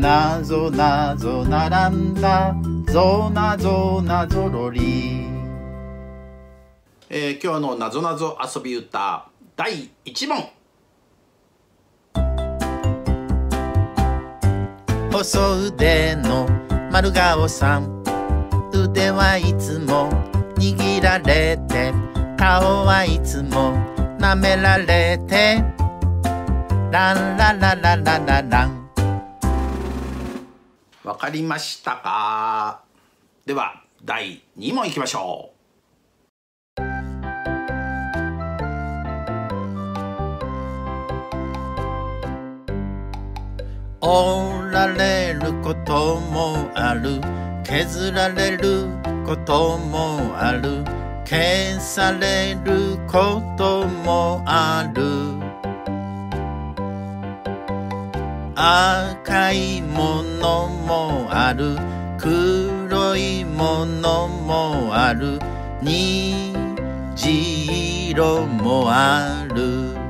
なぞなぞ並んだぞなぞなぞろり。 今日のなぞなぞ遊び歌第1問。 細腕の丸顔さん、腕はいつも握られて、顔はいつも舐められて、ランララララララン。 わかりましたか？では第2問いきましょう。 折られることもある、削られることもある、消されることもある。赤いものもある、黒いものもある、虹色もある。